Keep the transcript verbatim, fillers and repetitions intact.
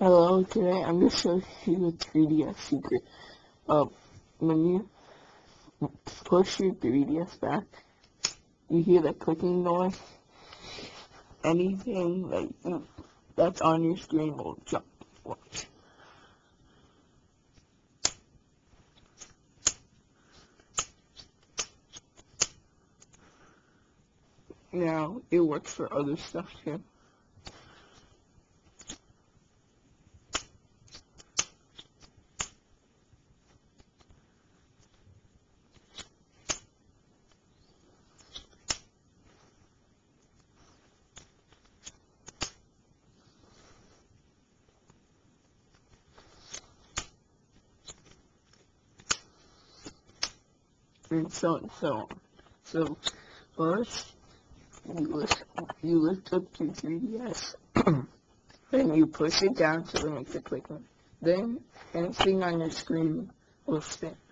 Hello, today I'm going to show you the three D S secret. Uh, when you push your three D S back, you hear that clicking noise. Anything that you, that's on your screen will jump. Watch. Now, it works for other stuff too. And so and so on. So, first, you lift, you lift up your three D S, then you push it down till it makes a click. Then, anything on your screen will spin.